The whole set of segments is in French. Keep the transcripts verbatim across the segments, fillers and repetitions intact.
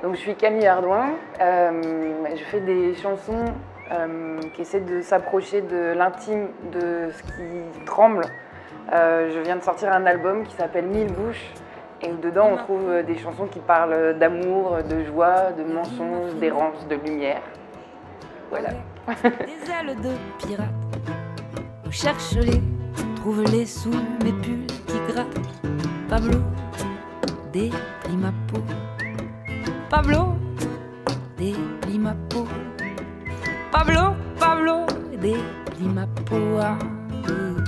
Donc je suis Camille Ardouin, euh, je fais des chansons euh, qui essaient de s'approcher de l'intime, de ce qui tremble. Euh, je viens de sortir un album qui s'appelle Mille bouches et dedans on trouve des chansons qui parlent d'amour, de joie, de mensonges, d'errance, de lumière. Voilà. Des ailes de pirate, cherche-les, trouve-les sous mes pulls qui grattent. Pablo, déplie ma peau. Pablo, déplie ma peau. Pablo, Pablo, déplie ma peau. Ah, euh.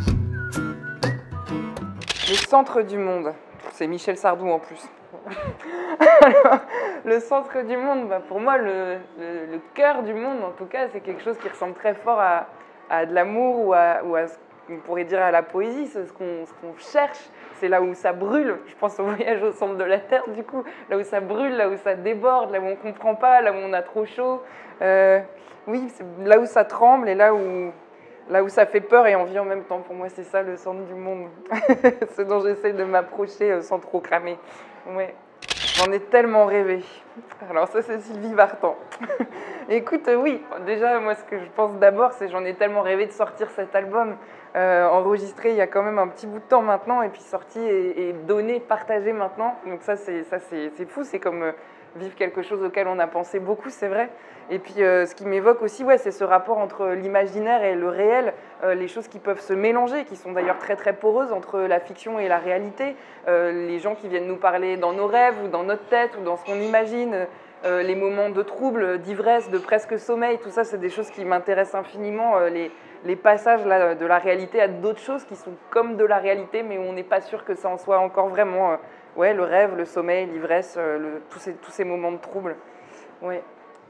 Le centre du monde, c'est Michel Sardou en plus. Alors, le centre du monde, bah pour moi, le, le, le cœur du monde, en tout cas, c'est quelque chose qui ressemble très fort à, à de l'amour ou à, ou à ce qu'on pourrait dire à la poésie, c'est ce qu'on ce qu'on cherche. C'est là où ça brûle, je pense au voyage au centre de la Terre, du coup, là où ça brûle, là où ça déborde, là où on ne comprend pas, là où on a trop chaud. Euh, oui, c'est là où ça tremble et là où, là où ça fait peur et envie en même temps. Pour moi, c'est ça le centre du monde, ce dont j'essaie de m'approcher sans trop cramer. Ouais. J'en ai tellement rêvé. Alors ça, c'est Sylvie Vartan. Écoute, euh, oui, déjà, moi, ce que je pense d'abord, c'est j'en ai tellement rêvé de sortir cet album, euh, enregistré il y a quand même un petit bout de temps maintenant, et puis sorti et, et donné, partagé maintenant. Donc ça, c'est ça, c'est c'est fou, c'est comme euh, vivre quelque chose auquel on a pensé beaucoup, c'est vrai. Et puis, euh, ce qui m'évoque aussi, ouais, c'est ce rapport entre l'imaginaire et le réel, euh, les choses qui peuvent se mélanger, qui sont d'ailleurs très très poreuses entre la fiction et la réalité. Euh, les gens qui viennent nous parler dans nos rêves ou dans notre tête ou dans ce qu'on imagine, euh, les moments de trouble, d'ivresse, de presque sommeil, tout ça, c'est des choses qui m'intéressent infiniment. Euh, les, les passages là, de la réalité à d'autres choses qui sont comme de la réalité, mais où on n'est pas sûr que ça en soit encore vraiment. Euh, ouais, le rêve, le sommeil, l'ivresse, euh, le, tous, ces, tous ces moments de trouble. Ouais.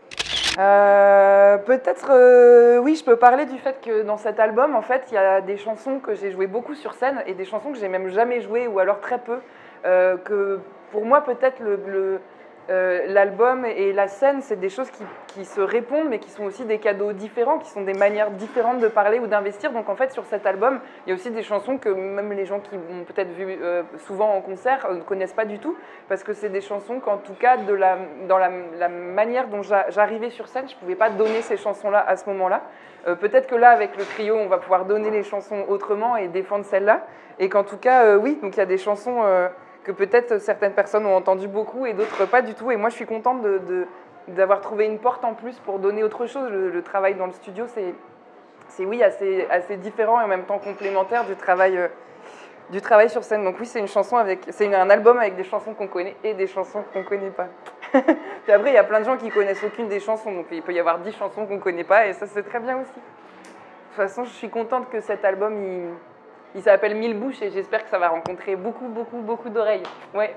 Euh, peut-être, euh, oui, je peux parler du fait que dans cet album, en fait, il y a des chansons que j'ai jouées beaucoup sur scène et des chansons que j'ai même jamais jouées ou alors très peu. Euh, que pour moi, peut-être le, le, euh, l'album et la scène, c'est des choses qui, qui se répondent, mais qui sont aussi des cadeaux différents, qui sont des manières différentes de parler ou d'investir. Donc en fait, sur cet album, il y a aussi des chansons que même les gens qui m'ont peut-être vu euh, souvent en concert euh, ne connaissent pas du tout, parce que c'est des chansons qu'en tout cas, de la, dans la, la manière dont j'arrivais sur scène, je ne pouvais pas donner ces chansons-là à ce moment-là. Euh, peut-être que là, avec le trio, on va pouvoir donner les chansons autrement et défendre celles-là. Et qu'en tout cas, euh, oui, donc il y a des chansons... Euh, que peut-être certaines personnes ont entendu beaucoup et d'autres pas du tout. Et moi, je suis contente de, de, d'avoir trouvé une porte en plus pour donner autre chose. Le, le travail dans le studio, c'est, c'est oui, assez, assez différent et en même temps complémentaire du travail, euh, du travail sur scène. Donc oui, c'est une chanson avec, c'est une, un album avec des chansons qu'on connaît et des chansons qu'on ne connaît pas. Puis après, il y a plein de gens qui connaissent aucune des chansons, donc il peut y avoir dix chansons qu'on ne connaît pas et ça, c'est très bien aussi. De toute façon, je suis contente que cet album, il... Il s'appelle Mille bouches et j'espère que ça va rencontrer beaucoup, beaucoup, beaucoup d'oreilles. Ouais.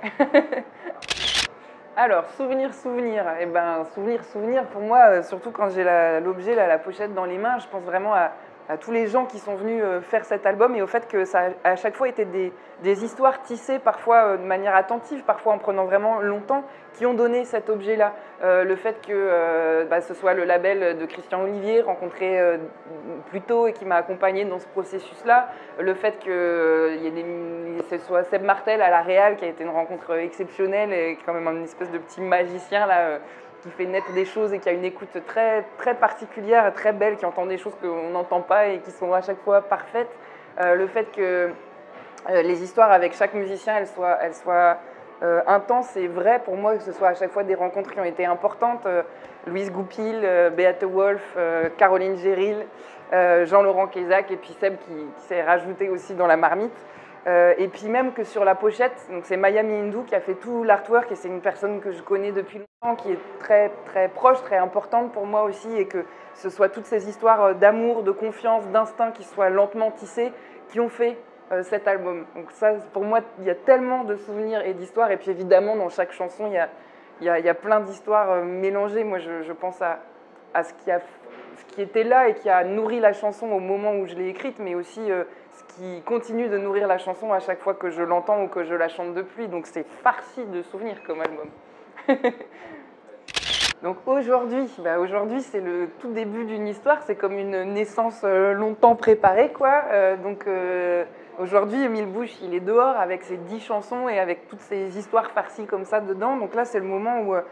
Alors, souvenir, souvenir. Eh ben, souvenir, souvenir, pour moi, surtout quand j'ai la, l'objet, la, la pochette dans les mains, je pense vraiment à, à tous les gens qui sont venus faire cet album et au fait que ça a à chaque fois été des, des histoires tissées, parfois de manière attentive, parfois en prenant vraiment longtemps, qui ont donné cet objet-là. Euh, le fait que euh, bah, ce soit le label de Christian Olivier, rencontré euh, plus tôt et qui m'a accompagné dans ce processus-là, le fait que euh, y ait des, ce soit Seb Martel à la Réal, qui a été une rencontre exceptionnelle et qui est quand même une espèce de petit magicien là, euh, qui fait naître des choses et qui a une écoute très, très particulière, très belle, qui entend des choses qu'on n'entend pas et qui sont à chaque fois parfaites. Euh, le fait que euh, les histoires avec chaque musicien, elles soient, elles soient euh, intenses et vraies pour moi, que ce soit à chaque fois des rencontres qui ont été importantes. Euh, Louise Goupil, euh, Beate Wolf, euh, Caroline Géril, euh, Jean-Laurent Kézac et puis Seb qui, qui s'est rajouté aussi dans la marmite. Euh, et puis même que sur la pochette, donc c'est Maya Mindou qui a fait tout l'artwork et c'est une personne que je connais depuis longtemps, qui est très, très proche, très importante pour moi aussi, et que ce soit toutes ces histoires d'amour, de confiance, d'instinct qui soient lentement tissées, qui ont fait euh, cet album. Donc ça, pour moi, il y a tellement de souvenirs et d'histoires, et puis évidemment, dans chaque chanson, il y a, il y a, il y a plein d'histoires euh, mélangées. Moi, je, je pense à, à ce qui a, ce qui était là et qui a nourri la chanson au moment où je l'ai écrite, mais aussi... Euh, ce qui continue de nourrir la chanson à chaque fois que je l'entends ou que je la chante depuis. Donc c'est farci de souvenirs comme album. Donc aujourd'hui, bah aujourd'hui c'est le tout début d'une histoire, c'est comme une naissance longtemps préparée, quoi. Euh, donc euh, aujourd'hui, Mille bouches, il est dehors avec ses dix chansons et avec toutes ces histoires farcies comme ça dedans. Donc là, c'est le moment où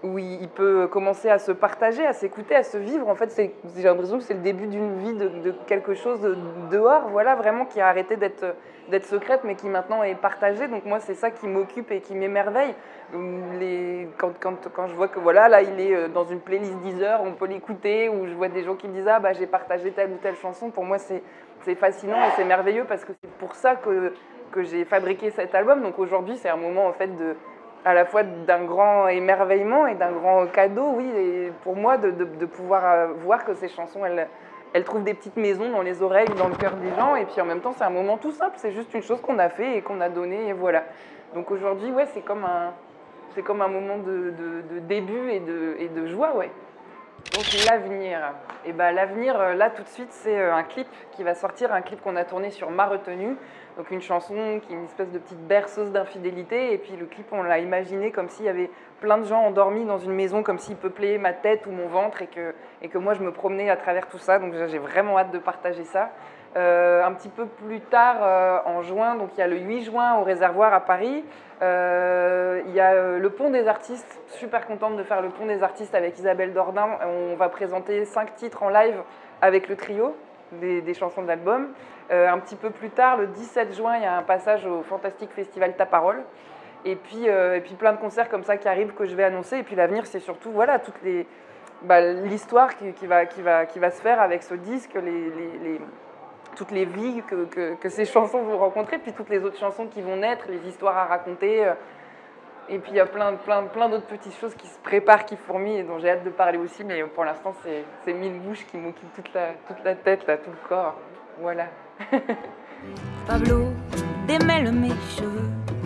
où il peut commencer à se partager, à s'écouter, à se vivre. En fait, c'est, j'ai l'impression que c'est le début d'une vie de, de quelque chose de dehors, voilà, vraiment qui a arrêté d'être, d'être secrète, mais qui maintenant est partagée. Donc moi, c'est ça qui m'occupe et qui m'émerveille. Les, quand, quand, quand je vois que voilà, là, il est dans une playlist Deezer, on peut l'écouter, ou je vois des gens qui me disent « Ah, bah, j'ai partagé telle ou telle chanson », pour moi, c'est, c'est fascinant et c'est merveilleux parce que c'est pour ça que, que j'ai fabriqué cet album. Donc aujourd'hui, c'est un moment, en fait, de... à la fois d'un grand émerveillement et d'un grand cadeau, oui, et pour moi, de, de, de pouvoir voir que ces chansons, elles, elles trouvent des petites maisons dans les oreilles, dans le cœur des gens, et puis en même temps, c'est un moment tout simple, c'est juste une chose qu'on a fait et qu'on a donné, et voilà. Donc aujourd'hui, ouais, c'est comme un, c'est comme un moment de, de, de début et de, et de joie, ouais. Donc l'avenir, et ben l'avenir, là tout de suite, c'est un clip qui va sortir, un clip qu'on a tourné sur Ma Retenue, donc une chanson qui est une espèce de petite berceuse d'infidélité, et puis le clip on l'a imaginé comme s'il y avait plein de gens endormis dans une maison, comme s'ils peuplaient ma tête ou mon ventre, et que, et que moi je me promenais à travers tout ça, donc j'ai vraiment hâte de partager ça. Euh, un petit peu plus tard, euh, en juin, donc il y a le huit juin au Réservoir à Paris, euh, il y a euh, le Pont des Artistes, super contente de faire le Pont des Artistes avec Isabelle Dordain, on va présenter cinq titres en live avec le trio des, des chansons de l'album. Euh, un petit peu plus tard, le dix-sept juin, il y a un passage au Fantastique Festival Ta Parole, et puis, euh, et puis plein de concerts comme ça qui arrivent que je vais annoncer, et puis l'avenir c'est surtout voilà, toutes les, bah, l'histoire qui, qui, va, qui, va, qui va se faire avec ce disque, les, les, les toutes les vies que, que, que ces chansons vont rencontrer, puis toutes les autres chansons qui vont naître, les histoires à raconter. Et puis il y a plein, plein, plein d'autres petites choses qui se préparent, qui fourmillent, et dont j'ai hâte de parler aussi, mais pour l'instant, c'est, c'est mille bouches qui m'occupent toute la, toute la tête, là, tout le corps. Voilà. Pablo démêle mes cheveux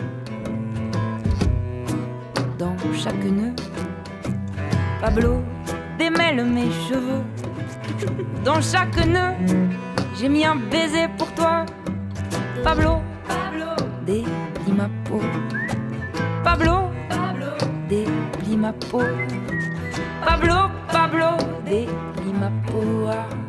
dans chaque nœud. Pablo démêle mes cheveux dans chaque nœud. J'ai mis un baiser pour toi, Pablo, Pablo, déplie ma peau. Pablo, Pablo, déplie ma peau. Pablo, Pablo, déplie ma peau.